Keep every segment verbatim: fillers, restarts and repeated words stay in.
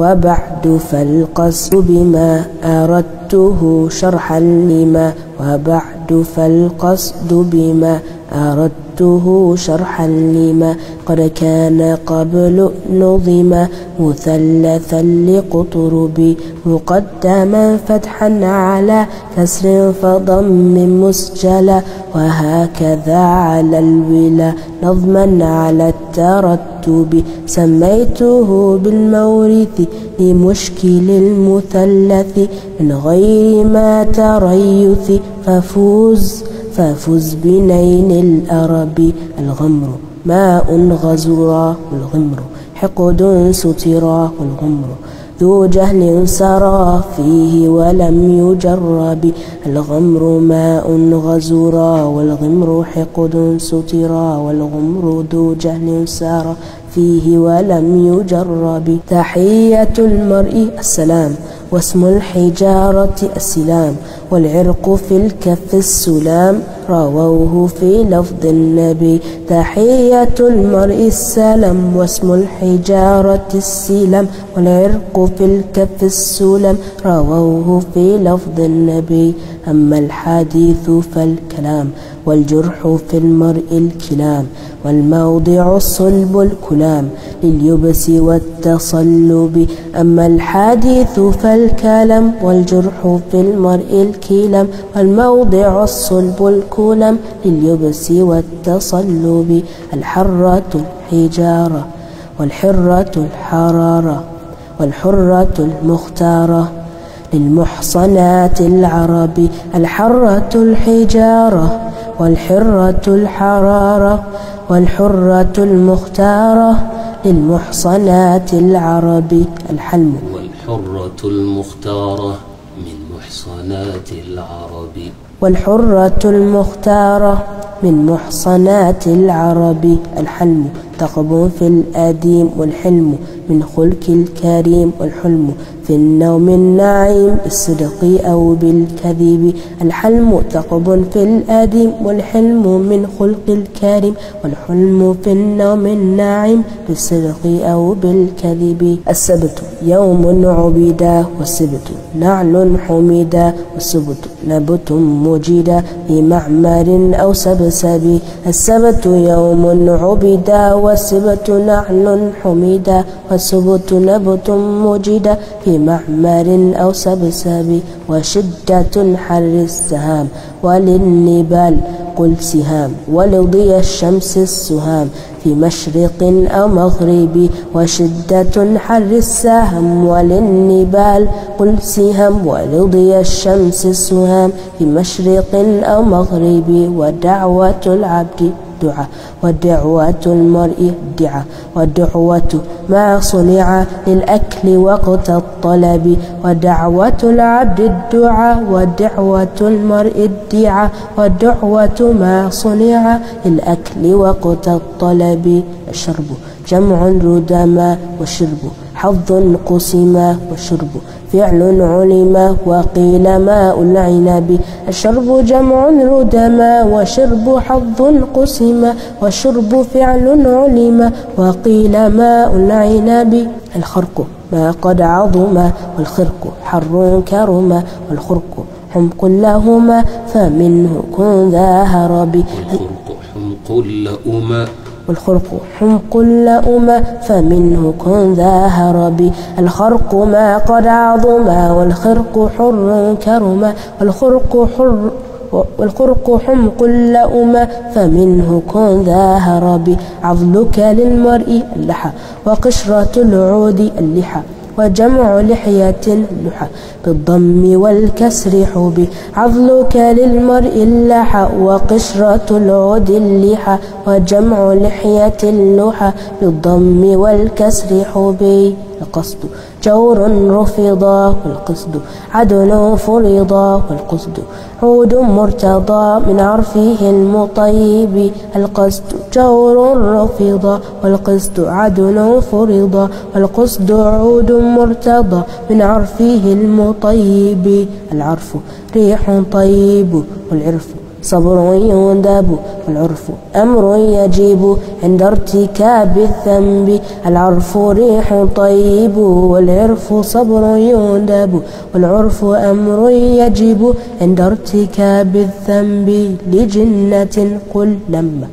وبعد فالقصد بما أردته شرحا لما وبعد فالقصد بما أردته شرحا لما قد كان قبل نظم مثلثا لقطرب مقدما فتحا على كسر فضم مسجلا وهكذا على الولا نظما على الترتب سميته بالمورث لمشكل المثلث من غير ما تريث ففوز ففز بنين الأرب الغمر ماء غزرا والغمر حقد سترا والغمر ذو جهل سرى فيه ولم يجرب الغمر ماء غزرا والغمر حقد سترا والغمر ذو جهل سرى فيه ولم يجرب تحية المرء السلام واسم الحجارة السلام والعرق في الكف السلام رووه في لفظ النبي تحية المرء السلام واسم الحجارة السلام والعرق في الكف السلام رووه في لفظ النبي أما الحديث فالكلام والجرح في المرء الكلام والموضع الصلب الكلام لليبس والتصلب أما الحديث فالكلام والجرح في المرء الكلام والموضع الصلب الكلام لليبس والتصلب الحرة الحجارة والحرة الحرارة والحرة المختارة للمحصنات العرب الحرة الحجارة والحرة الحرارة والحرة المختارة للمحصنات العرب الحلم والحرة المختارة من محصنات العرب والحرة المختارة من محصنات العرب الحلم تقب في الأديم والحلم من خلق الكريم والحلم في النوم النعيم بالصدق أو بالكذب الحلم تقب في الأديم والحلم من خلق الكريم والحلم في النوم النعيم بالصدق أو بالكذب السبت يوم عبدا والسبت نعل حمدا والسبت نبت مجدا في معمر أو سبسب السبت يوم عبدا والسبت نعل حمدا والسبت نبت مجدا في معمر أو سبسب وشدة حر السهام وللنبال قل سهام ولضي الشمس السهام في مشرق أو مغرب وشدة حر السهم وللنبال قل سهام ولضي الشمس السهام في مشرق أو مغرب ودعوة العبد دعاء ودعوة المرء دعاء والدعوة ما صنع للأكل وقت الطلب ودعوة العبد الدعاء ودعوة المرء الدعاء والدعوة ما صنع للأكل وقت الطلب الشرب جمع ردما والشرب حظ قسما والشرب فعل علم وقيل ماء العنب الشرب جمع ردما وشرب حظ قسما والشرب فعل علم وقيل ماء العنب الخرق ما قد عظم والخرق حر كرما والخرق حمق لهما فمنه كن ذا هرب والخرق حمق لهما والخرق حمق لأما فمنه كن ذا هرب الخرق ما قد عظما والخرق حر كرما والخرق حر والخرق حمق لأما فمنه كن ذا هرب عضلك للمرء اللحى وقشرة العود اللحى وجمع لحية اللحى بالضم والكسر حب عضلك للمرء اللحى وقشرة العود اللحى وجمع لحية اللحى بالضم والكسر حب القصد جور رفضا والقصد عدل فرضا والقصد عود مرتضى من عرفه المطيب القصد جور رفضا والقصد عدل فرضا والقصد عود مرتضى من عرفه المطيب العرف ريح طيب والعرف صبر يندب والعرف أمر يجب عند ارتكاب الذنب العرف ريح طيب والعرف صبر يندب والعرف أمر يجب عند ارتكاب الذنب لجنة قل لما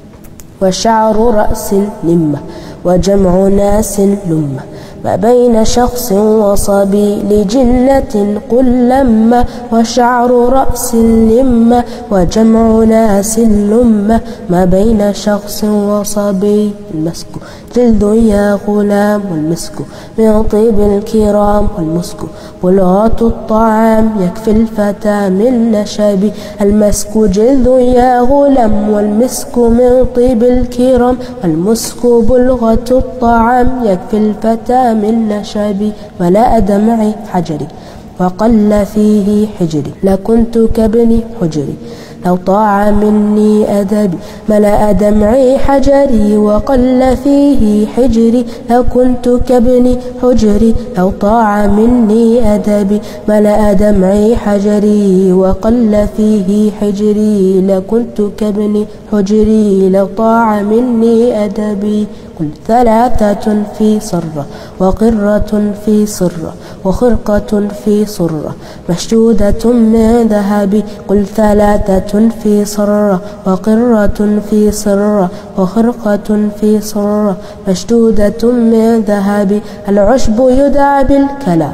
وشعر رأس لمة وجمع ناس لمة ما بين شخص وصبي لجنة قل لما وشعر رأس لمة وجمع ناس لمة ما بين شخص وصبي المسك جلد يا غلام والمسك من طيب الكرام والمسك بلغة الطعام يكفي الفتى من نشب المسك جلد يا غلام والمسك من طيب الكرام والمسك بلغة الطعام يكفي الفتى من نشب ملأ دمع حجري وقل فيه حجري لكنت كابن حجري لو طاع مني أدبي ملأ دمعي حجري وقل فيه حجري لكنت كابن حجري لو طاع مني أدبي ملأ دمعي حجري وقل فيه حجري لكنت كابن حجري لو طاع مني أدبي قل ثلاثة في صرة وقرة في صرة وخرقة في صرة مشدودة من ذهب قل ثلاثة في صرة وقرة في صرة وخرقة في صرة مشدودة من ذهب العشب يدعى بالكلا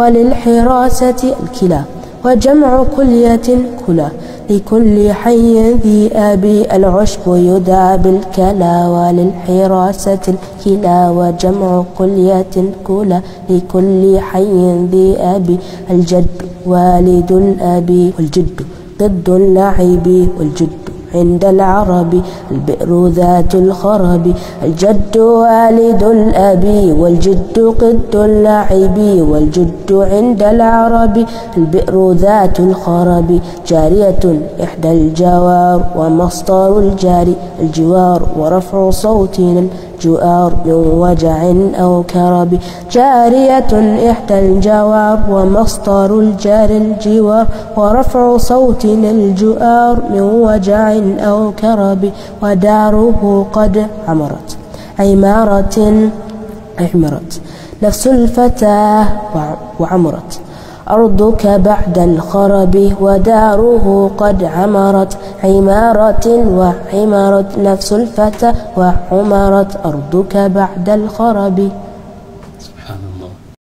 وللحراسة الكلا وجمع كلية كلا لكل حي ذي أبي العشب يدعى بالكلا وللحراسة الكلا وجمع كلية كلا لكل حي ذي أبي الجد والد الأبي والجد ضد اللعب والجد عند العرب البئر ذات الخرب الجد والد الأبي والجد قد اللعب والجد عند العرب البئر ذات الخرب جارية إحدى الجوار ومصدر الجاري الجوار ورفع صوت الجؤار من وجع أو كرب جارية إحدى الجوار ومصدر الجار الجوار ورفع صوت الجؤار من وجع أو كرب وداره قد عمرت عمارة عمرت نفس الفتاة وعمرت أرضك بعد الخرب وداره قد عمرت عمارة وعمرت نفس الفتى وعمرت أرضك بعد الخرب.